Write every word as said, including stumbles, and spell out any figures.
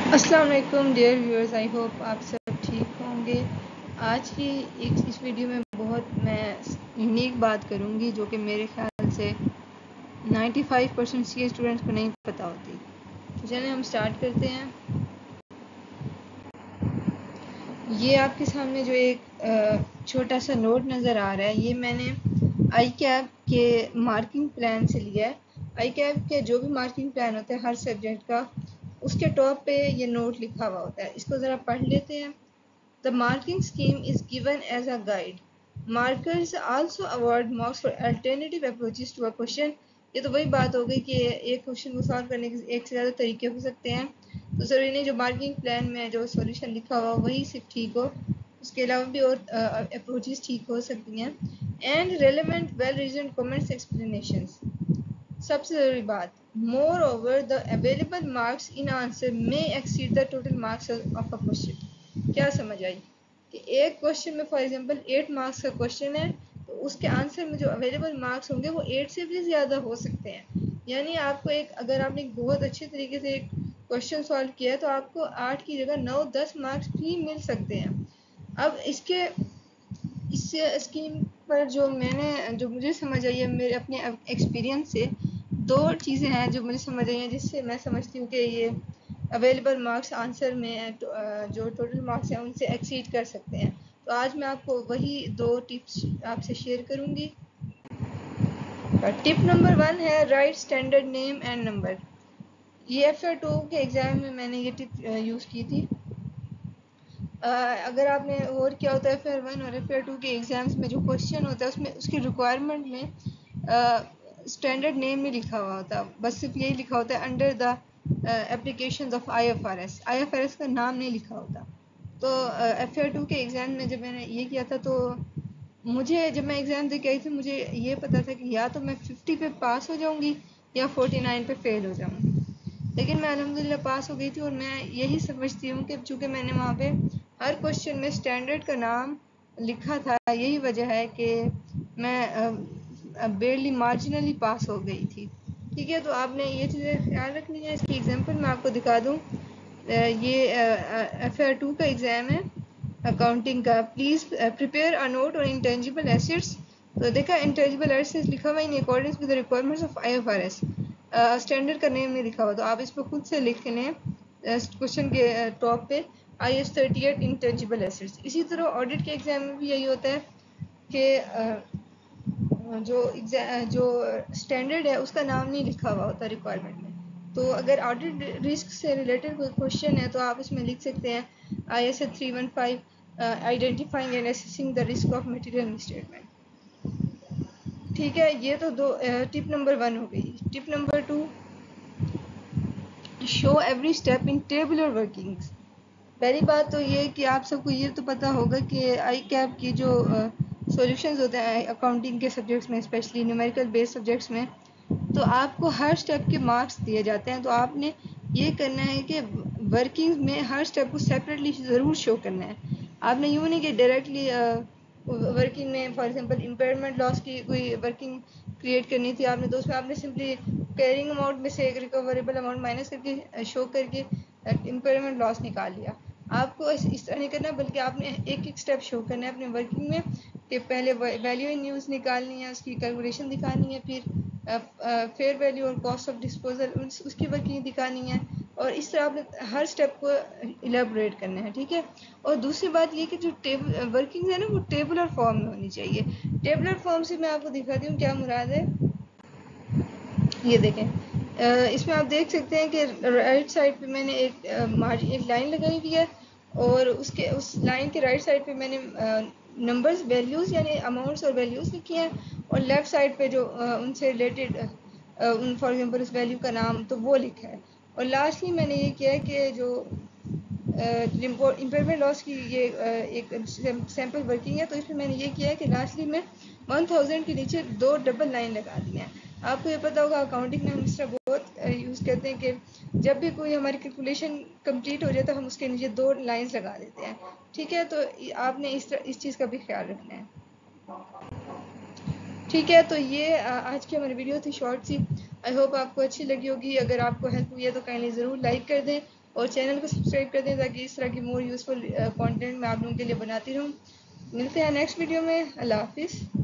السلام علیکم dear viewers, I hope آپ سب ٹھیک ہوں گے۔ آج کی ایک اس ویڈیو میں بہت میں یونیک بات کروں گی جو کہ میرے خیال سے ninety five percent C A students کو نہیں پتہ ہوتی۔ تو چلیں ہم سٹارٹ کرتے ہیں۔ یہ آپ کے سامنے جو ایک چھوٹا سا نوٹ نظر آ رہا ہے، یہ میں نے آئی کیپ کے مارکنگ پلان سے لیا ہے۔ آئی کیپ کے جو بھی مارکنگ پلان ہوتا ہے ہر سبجیکٹ کا، اس کے ٹاپ پہ یہ نوٹ لکھا ہوا ہوتا ہے۔ اس کو ذرا پڑھ لیتے ہیں۔ The marking scheme is given as a guide. Markers also award marks for alternative approaches to a question. یہ تو وہی بات ہو گئی کہ ایک کوشچن کو سالو کرنے کے ایک سے زیادہ طریقے ہو سکتے ہیں، تو ضروری نہیں جو مارکنگ پلان میں جو سولوشن لکھا ہوا وہی صرف ٹھیک ہو، اس کے علاوہ بھی اور اپروچز ٹھیک ہو سکتی ہیں۔ And relevant well reasoned comments explanations, سب سے ضروری بات، more over the available marks in answer میں exceed the total marks of a question. کیا سمجھ آئی کہ ایک کوشچن میں فار ایگزامپل ایٹ مارکس کا کوشچن ہے، تو اس کے آنسر میں جو اویلیبل مارکس ہوں گے وہ ایٹ سے بھی زیادہ ہو سکتے ہیں۔ یعنی آپ کو ایک اگر آپ نے بہت اچھے طریقے سے ایک کوشچن سالو کیا ہے تو آپ کو آٹھ کی جگہ نو دس مارکس بھی مل سکتے ہیں۔ اب اس کے اس اسکیم پر جو میں نے جو مجھے سمجھ آئی ہے میرے اپنے ایکسپیرینس سے، دو چیزیں ہیں جو مجھے سمجھ آئی ہیں جس سے میں سمجھتی ہوں کہ یہ اویلیبل مارکس آنسر میں جو ٹوٹل مارکس ہیں ان سے ایکسیڈ کر سکتے ہیں۔ تو آج میں آپ کو وہی دو ٹپس آپ سے شیئر کروں گی۔ ٹپ نمبر ون ہے write standard name and number. یہ ایف اے ٹو کے ایگزام میں میں نے یہ ٹپ یوز کی تھی۔ اگر آپ نے غور کیا ہوتا ہے ایف اے ون اور ایف اے ٹو کے ایگزامس میں جو کوشچن ہوتا ہے اس میں اس کی ریکوائرمنٹ میں اسٹینڈرڈ نیم نہیں لکھا ہوا ہوتا، بس صرف یہی لکھا ہوتا ہے under the applications of I F R S. I F R S کا نام نہیں لکھا ہوتا۔ تو ایف اے ٹو کے ایگزام میں جب میں نے یہ کیا تھا تو مجھے جب میں ایگزام دے کے آئی تھی مجھے یہ پتا تھا کہ یا تو میں ففٹی پہ پاس ہو جاؤں گی یا فورٹی نائن پہ فیل ہو جاؤں گی، لیکن میں الحمدللہ پاس ہو گئی تھی۔ اور میں یہی سمجھتی ہوں کہ چونکہ میں نے وہاں پہ ہر کوشچن میں اسٹینڈرڈ کا نام لکھا تھا، یہی وجہ ہے کہ میں بیرلی مارجنلی پاس ہو گئی تھی۔ ٹھیک ہے، تو آپ نے یہ چیزیں خیال رکھنی ہے۔ اس کی ایگزامپل میں آپ کو دکھا دوں، یہ ایف اے ٹو کا ایگزام ہے اکاؤنٹنگ کا۔ Please prepare a note on intangible assets. تو دیکھا انٹینجیبل ایسیٹس لکھا ہوا in accordance with requirements of I F R S, standard کا نیم نہیں لکھا ہوا، تو آپ اس پہ خود سے لکھ لیں کوشچن کے ٹاپ پہ I S thirty eight intangible assets. اسی طرح آڈٹ کے ایگزام میں بھی یہی ہوتا ہے کہ جو جو اسٹینڈرڈ ہے اس کا نام نہیں لکھا ہوا ہوتا ریکوائرمنٹ میں۔ تو اگر آڈٹ رسک سے ریلیٹڈ کوئی کوشچن ہے تو آپ اس میں لکھ سکتے ہیں I S A three one five identifying and assessing the risk of material statement. ٹھیک ہے، یہ تو دو ٹپ نمبر ون ہو گئی۔ Tip number two, show every step in tabular workings. پہلی بات تو یہ کہ آپ سب کو یہ تو پتہ ہوگا کہ آئی کیپ کی جو سولوشنز ہوتے ہیں اکاؤنٹنگ کے سبجیکٹس میں، اسپیشلی نیومیریکل بیس سبجیکٹس میں، تو آپ کو ہر اسٹیپ کے مارکس دیے جاتے ہیں۔ تو آپ نے یہ کرنا ہے کہ ورکنگ میں ہر اسٹیپ کو سیپریٹلی ضرور شو کرنا ہے۔ آپ نے یوں نہیں کہ ڈائریکٹلی ورکنگ میں فار ایگزامپل امپیئرمنٹ لاس کی کوئی ورکنگ کریٹ کرنی تھی آپ نے، تو اس میں آپ نے سمپلی کیرنگ اماؤنٹ میں سے ایک ریکوریبل اماؤنٹ مائنس کر کے شو کر کے امپیئرمنٹ لاس نکال لیا۔ آپ کو اس طرح نہیں کرنا، بلکہ آپ نے ایک ایک اسٹیپ شو کرنا ہے اپنے ورکنگ میں، کہ پہلے ویلیو ان یوز نکالنی ہے، اس کی کیلکولیشن دکھانی ہے، پھر فیئر ویلیو اور کاسٹ آف ڈسپوزل اس کی ورکنگ دکھانی ہے، اور اس طرح آپ نے ہر اسٹیپ کو الیبوریٹ کرنا ہے۔ ٹھیک ہے، اور دوسری بات یہ کہ جو ورکنگ ہے نا وہ ٹیبلر فارم میں ہونی چاہیے۔ ٹیبلر فارم سے میں آپ کو دکھاتی ہوں کیا مراد ہے۔ یہ دیکھیں، اس میں آپ دیکھ سکتے ہیں کہ رائٹ سائڈ پہ میں نے ایک ایک لائن لگائی ہوئی ہے، اور اس کے اس لائن کے رائٹ سائڈ پہ میں نے نمبرز ویلیوز یعنی اماؤنٹس اور ویلیوز لکھی ہیں، اور لیفٹ سائڈ پہ جو ان سے ریلیٹڈ فار ایگزامپل اس ویلیو کا نام تو وہ لکھا ہے۔ اور لاسٹلی میں نے یہ کیا ہے کہ جو امپیئرمنٹ لاس کی یہ ایک سیمپل ورکنگ ہے، تو اس میں میں نے یہ کیا ہے کہ لاسٹلی میں ون تھاؤزینڈ کے نیچے دو ڈبل لائن لگا دی ہیں۔ آپ کو یہ پتا ہوگا اکاؤنٹنگ میں ہم اس طرح بہت یوز کرتے ہیں کہ جب بھی کوئی ہماری کیلکولیشن کمپلیٹ ہو جائے تو ہم اس کے نیچے دو لائنز لگا دیتے ہیں۔ ٹھیک ہے، تو آپ نے اس طرح اس چیز کا بھی خیال رکھنا ہے۔ ٹھیک ہے، تو یہ آج کی ہماری ویڈیو تھی شارٹ سی۔ آئی ہوپ آپ کو اچھی لگی ہوگی. اگر آپ کو ہیلپ ہوئی ہے تو کائنڈلی ضرور لائک کر دیں اور چینل کو سبسکرائب کر دیں تاکہ اس طرح کی مور یوزفل کانٹینٹ میں آپ لوگوں کے لیے بناتی رہوں. ملتے ہیں نیکسٹ ویڈیو میں. اللہ حافظ.